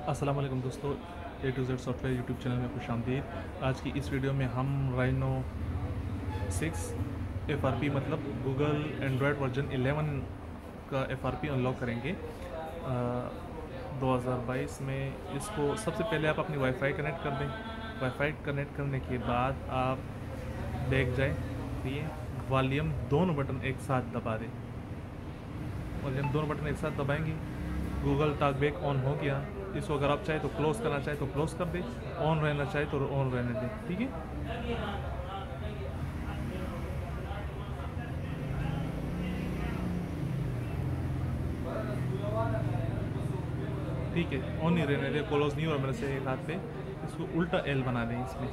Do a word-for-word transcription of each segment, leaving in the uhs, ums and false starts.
अस्सलाम वालेकुम दोस्तों, A to Z software YouTube channel में खुश आमदीद। आज की इस वीडियो में हम Rhino six F R P मतलब गूगल एंड्रॉयड वर्जन इलेवन का एफ आर पी अनलॉक करेंगे दो हज़ार बाईस में। इसको सबसे पहले आप अपनी वाईफाई कनेक्ट कर दें। वाईफाई कनेक्ट करने के बाद आप बैक जाएँ, ठीक है। वॉल्यूम दोनों बटन एक साथ दबा दें। वॉल्यूम दोनों बटन एक साथ दबाएंगे, गूगल टॉकबैक ऑन हो गया। इसको अगर आप चाहे तो क्लोज़ करना चाहे तो क्लोज़ कर दें, ऑन रहना चाहे तो ऑन रहने दें, ठीक है। ठीक है, ऑन नहीं रहने दें, क्लोज़ नहीं हो रहा मेरे से एक हाथ पे। इसको उल्टा एल बना दें। इसमें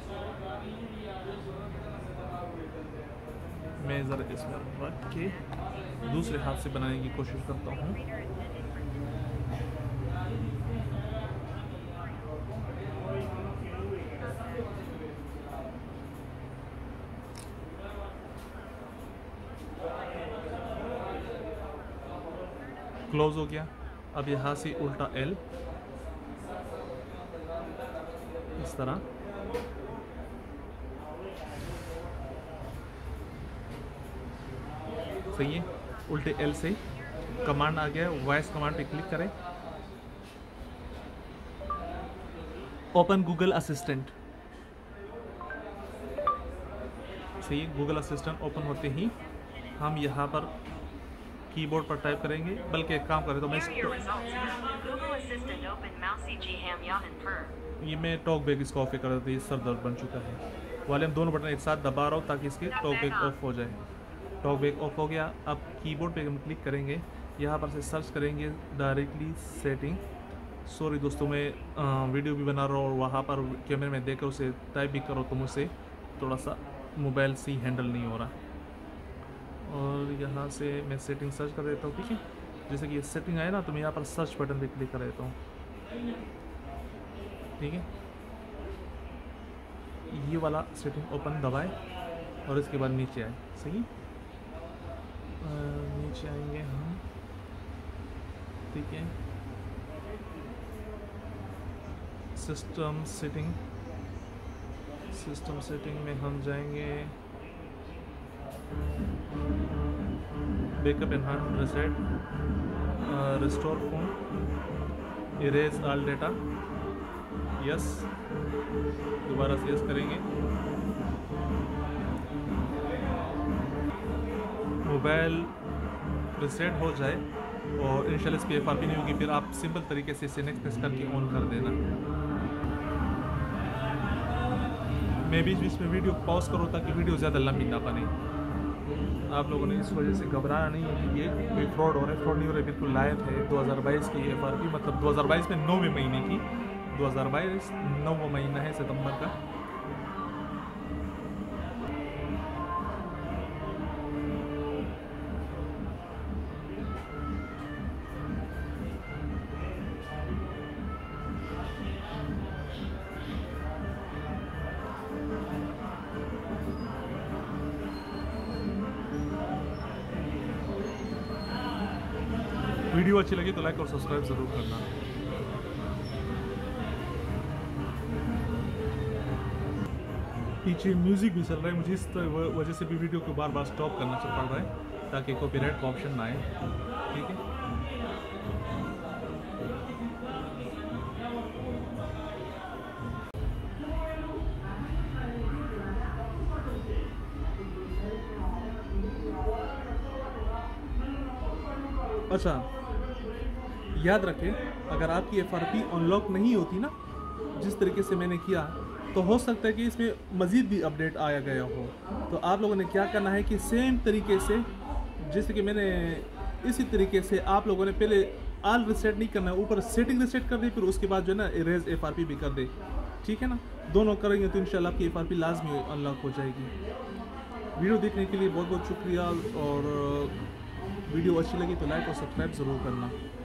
मैं ज़रा इसमें रख के दूसरे हाथ से बनाने की कोशिश करता हूँ। क्लोज हो गया। अब यहाँ से उल्टा एल इस तरह, सही है। उल्टे एल से कमांड आ गया, वॉइस कमांड पे क्लिक करें। ओपन गूगल असिस्टेंट, सही है। गूगल असिस्टेंट ओपन होते ही हम यहाँ पर कीबोर्ड पर टाइप करेंगे। बल्कि एक काम करें तो मैं ये मैं टॉक बैक इसको ऑफ कर देती, सर दर्द बन चुका है। वॉल्यूम दोनों बटन एक साथ दबा रहा हूँ ताकि इसके टॉक बैक ऑफ हो जाए। टॉक बैक ऑफ हो गया। अब कीबोर्ड पे हम क्लिक करेंगे, यहाँ पर से सर्च करेंगे डायरेक्टली सेटिंग। सॉरी दोस्तों, मैं आ, वीडियो भी बना रहा हूँ और वहाँ पर कैमरे में देख कर उसे टाइप भी करो तो मुझसे थोड़ा सा मोबाइल से हैंडल नहीं हो रहा। और यहाँ से मैं सेटिंग सर्च कर देता हूँ, ठीक है। जैसे कि ये सेटिंग आए ना तो मैं यहाँ पर सर्च बटन पे क्लिक कर देता हूँ, ठीक है। ये वाला सेटिंग ओपन दबाएं और इसके बाद नीचे आए, सही। नीचे आएंगे हम, ठीक है। सिस्टम सेटिंग, सिस्टम सेटिंग में हम जाएंगे backup enhance reset restore phone erase all data, yes. दोबारा से यस करेंगे। मोबाइल रिसेट हो जाए और इंशाल्लाह इस पर एफ आर पी नहीं होगी, फिर आप सिंपल तरीके से इसे नेक्स्ट प्रेस करके ऑन कर देना। मैं बीच बीच में वीडियो पॉज करूँ ताकि वीडियो ज़्यादा लंबी ना बने। आप लोगों ने इस वजह से घबराना नहीं है कि ये कोई फ्रॉड हो रहा है। फ्रॉड नहीं हो रहा है, बिल्कुल लाइव है। दो हज़ार बाईस की एफ आर पी मतलब दो हज़ार बाईस में नौवें महीने की, दो हज़ार बाईस नौवां महीना है सितंबर का। वीडियो अच्छी लगी तो लाइक और सब्सक्राइब ज़रूर करना। पीछे म्यूज़िक भी चल रहा है, मुझे इस वजह से भी वीडियो को बार बार स्टॉप करना पड़ रहा है ताकि कॉपीराइट का ऑप्शन ना आए, ठीक है। अच्छा, याद रखें, अगर आपकी एफ आर पी अनलॉक नहीं होती ना जिस तरीके से मैंने किया, तो हो सकता है कि इसमें मज़ीद भी अपडेट आया गया हो। तो आप लोगों ने क्या करना है कि सेम तरीके से जैसे कि मैंने इसी तरीके से आप लोगों ने पहले ऑल रिसेट नहीं करना है, ऊपर सेटिंग रिसेट कर दी, फिर उसके बाद जो है ना इरेज एफ आर पी भी कर दे, ठीक है ना। दोनों करेंगे तो इंशाल्लाह आपकी एफ आर पी लाजमी अनलॉक हो जाएगी। वीडियो देखने के लिए बहुत बहुत शुक्रिया, और वीडियो अच्छी लगी तो लाइक और सब्सक्राइब ज़रूर करना।